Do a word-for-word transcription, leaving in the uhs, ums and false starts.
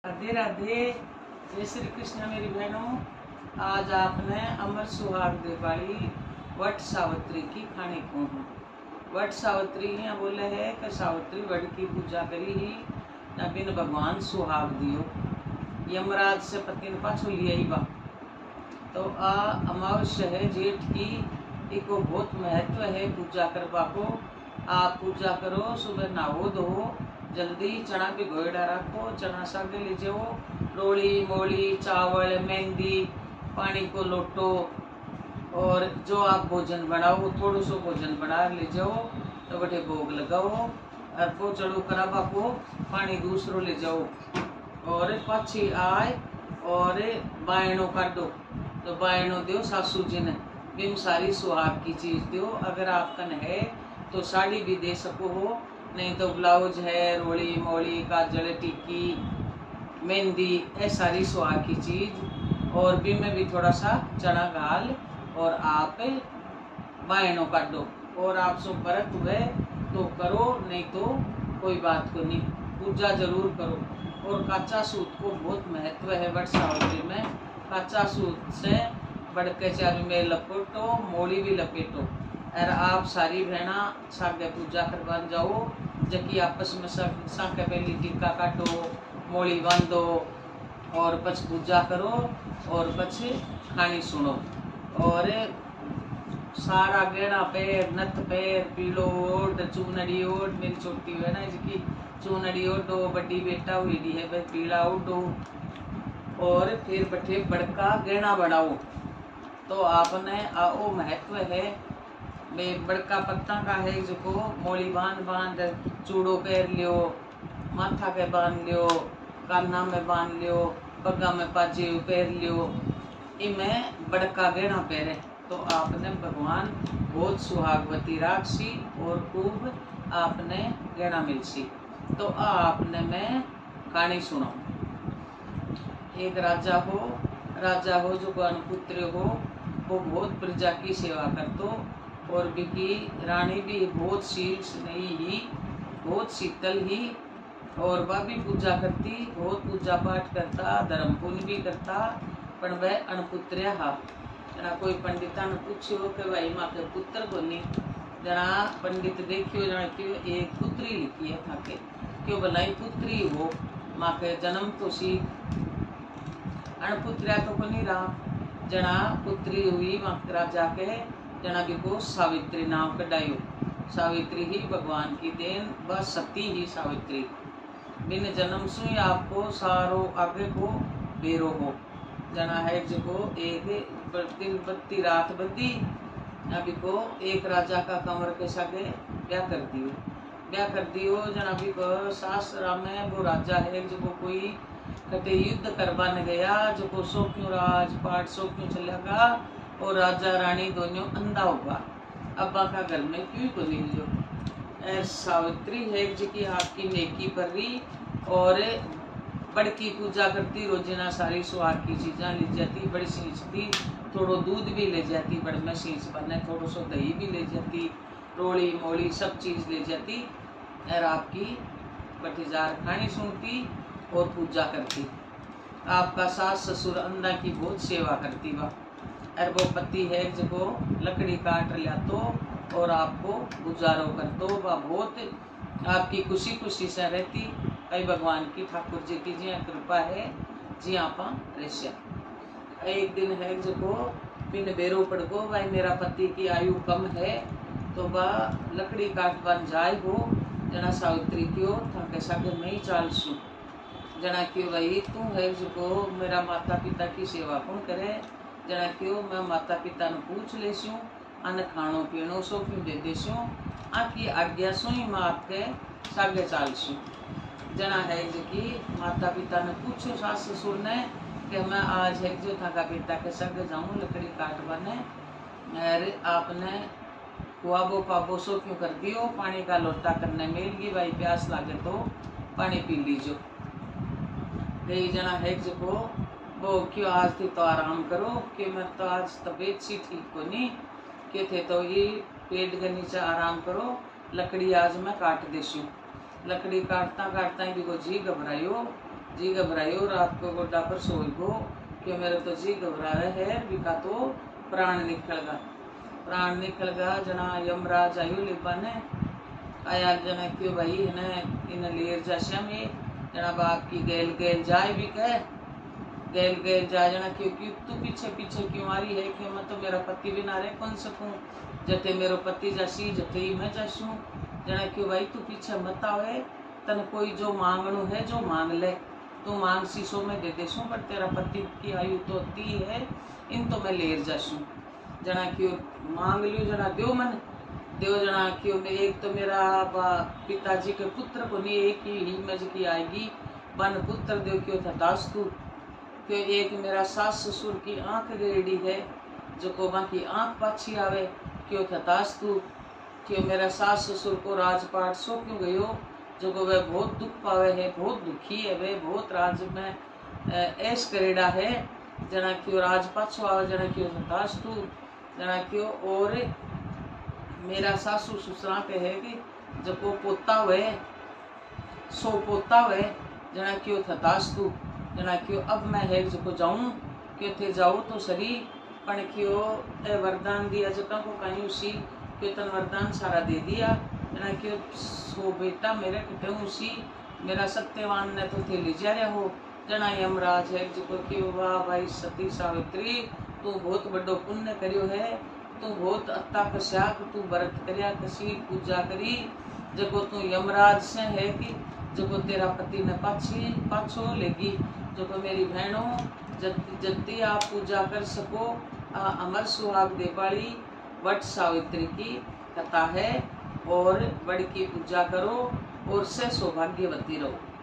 राधे राधे। जय श्री कृष्ण मेरी बहनों। आज आपने अमर सुहाग दे वाली वट सावित्री की खाने को हूँ। वट सावित्री यहाँ बोले है कि सावित्री वट की पूजा करी ही न बिन भगवान सुहाग दियो। यमराज से पति ने पाछो लिया ही बा। तो आ अमावस्या है जेठ की, इको बहुत महत्व है पूजा करवा को। आप पूजा करो, सुबह नहाओ धो, जल्दी चना भिगोड़ा रखो, चना सागे ले जाओ, रोली मोली चावल मेहंदी पानी को लोटो और जो आप भोजन बनाओ थोड़ो सो भोजन बना ले जाओ, तो बटे भोग लगाओ और वो चढ़ो कराबा को पानी दूसरो ले जाओ और पक्षी आए और बायणों काटो, तो बायणों दो सासू जी ने बिम सारी सुहाग की चीज दो। अगर आप कन है तो साड़ी भी दे सको हो, नहीं तो ब्लाउज है, रोली मोली काजल टिक्की मेहंदी ये सारी सुहाग की चीज और बिम में भी थोड़ा सा चना घाल और आप बायणों काट दो। और आप सो व्रत हुए तो करो, नहीं तो कोई बात को नहीं, पूजा जरूर करो। और कच्चा सूत को बहुत महत्व है वट सावित्री में। कच्चा सूत से बढ़ के चारू में लपेटो, मोड़ी भी लपेटो और आप सारी बहना सागे पूजा करवान जाओ, जबकि आपस में सब सागे पहली टिक्का काटो, मोड़ी बांधो और पछ पूजा करो और पछ खानी सुनो। और सारा गहना पैर नथ पैर पीलो ओढ़ चूनड़ी ओढ़, मेरी छोटी है ना इसकी चूनड़ी ओढ़ो, बड़ी बेटा हुई है भाई पीला ओढ़ो और फिर बटे बड़का गहना बनाओ। तो आपने आओ महत्व है वे बड़का पत्ता का है जो को मोली बांध बांध चूड़ो पैर लियो, माथा के बांध लियो, काना में बांध लियो, पग्गा में पाजे पैर लियो, इमें बड़का गहना पैरे। तो आपने भगवान बहुत सुहागवती राक्षी और खूब आपने गहना मिलसी। तो आपने मैं कहानी सुनो। एक राजा हो, राजा हो जो पुत्र हो, वो बहुत प्रजा की सेवा करतो और बिकी रानी भी बहुत शील स्नेही ही, बहुत शीतल ही और वह भी पूजा करती, बहुत पूजा पाठ करता, धर्म पुण्य भी करता, पर वह अनपुत्र हा। जना कोई पंडिता ने पूछो कि भाई माँ के पुत्र को नहीं, जना पंडित देखियो जना क्यों एक पुत्री लिखी है था के क्यों भलाई पुत्री हो, माँ के जन्म तो सी अनपुत्रिया तो को नहीं रहा। जना पुत्री हुई माँ राजा के, जना भी को सावित्री नाम कढ़ायो। सावित्री ही भगवान की देन, वह सती ही सावित्री। बिन जन्म सुई आपको सारो आगे को बेरो हो। जना है जो एक दिन बत्ती रात बदी, अभी को एक राजा का कमर के सागे ब्याह कर दियो, ब्याह कर दियो। जना भी को शास्त्र में वो राजा है जो को कोई कटे युद्ध करवाने गया, जो को सो क्यों राजपाट सो क्यों चलेगा और राजा रानी दोनों अंधा होगा, अब्बा का घर में क्यों को नहीं जो सावित्री है जी की आपकी नेकी पर रही और बड़की पूजा करती, रोजाना सारी सुहाग की चीज़ा ले जाती, बड़ी सींचती, थोड़ो दूध भी ले जाती, बड़ में सींच बने, थोड़ो सो दही भी ले जाती, रोली मोली सब चीज़ ले जाती और आपकी बटीजार खानी सुनती और पूजा करती। आपका सास ससुर अंधा की बहुत सेवा करती वह, और वो पति है जो लकड़ी काट लिया तो और आपको गुजारो कर दो, वह बहुत आपकी खुशी खुशी से रहती। कई भगवान की ठाकुर जी की जी कृपा है जी आप रेश्या। एक दिन है जो बिन बेरो पड़ गो भाई मेरा पति की आयु कम है, तो वह लकड़ी काट बन जाए हो। जना सावित्री क्यों था कैसा कि मैं ही चाल सू, जना क्यों भाई तू है जो मेरा माता पिता की सेवा कौन करे, जना क्यों मैं माता पिता ने पूछ ले सू, अन खाणो पीणो सो क्यों दे दे सू, आकी आज्ञा सो ही मैं आपके सागे चाल सू। जना है जो कि माता पिता ने पूछो सास ससुर ने कि मैं आज है जो था का बेटा के संग जाऊँ लकड़ी काटवाने, अरे आपने कुआबो पाबो सो क्यों कर दियो, पानी का लोटा करने मिलगी भाई प्यास लागे तो पानी पी लीजो। कई जना है जो को वो क्यों आज थे तो आराम करो कि मैं तो आज तबीयत सी ठीक को नहीं के थे, तो ये पेट के नीचे आराम करो, लकड़ी आज मैं काट देशू। लकड़ी काटता काटता भी को जी घबरायो जी घबरायो रात को गोड्डा पर सोईगो क्यों मेरे तो जी घबरावे है बिका तो प्राण निकल गा प्राण निकल गा। जना यमराज आयु लिबा ने आया जना क्यों भाई इन्हें इन्हें लेर जाशा में जना बाप की गेल गेल जाए भी कह गेल गेल जाए जना क्योंकि तू पीछे पीछे क्यों आ रही है क्यों मैं तो मेरा पति भी ना रहे कौन सकूं जटे मेरो पति जासी जटे ही मैं जासू जना क्यों भाई तू पीछे मत आवे तन कोई जो मांगणु है जो मांग ले तू मांग शीशो में दे देसू पर तेरा पति की आयु तो ती है इन तो मैं लेर जासू जना क्यों मांग लियो जना दो मन देव जना क्यों मैं एक तो मेरा पिताजी के पुत्र को नहीं एक ही हिमज की आएगी बन पुत्र देव क्यों था दास तू क्यों एक मेरा सास ससुर की आंख गेड़ी है जो को की आंख पाछी आवे क्यों था दास तू क्यों मेरा सास ससुर को राजपाट सो क्यों गयो जो को वह बहुत दुख पावे है बहुत दुखी है वह बहुत राज में ऐश करेड़ा है जना क्यों राजपाट सो आवे जना क्यों था दास तू जना क्यों और मेरा सासू ससुरा के है कि जब को पोता हुए सो पोता हुए जना क्यों था दास तू जना क्यों अब मैं है जो जाऊं क्यों थे जाऊं तो सरी पण क्यों ए वरदान दिया जका को कहीं उसी क्यों तन वरदान सारा दे दिया जना क्यों सो बेटा मेरे कटे उसी मेरा सत्यवान ने तो थे ले जा रहा हो जना यमराज है जो क्यों वाह भाई सती सावित्री तू बहुत बड़ो पुण्य करियो है तू बहुत तपस्या तू व्रत करया कसी पूजा करी जको तू यमराज से है कि जको तेरा पति ने पाछी पाछो लेगी जको मेरी बहनों जल्दी आप पूजा कर सको आ अमर सुहाग देवाली वट सावित्री की कथा है और बड़ की पूजा करो और से सौभाग्यवती रहो।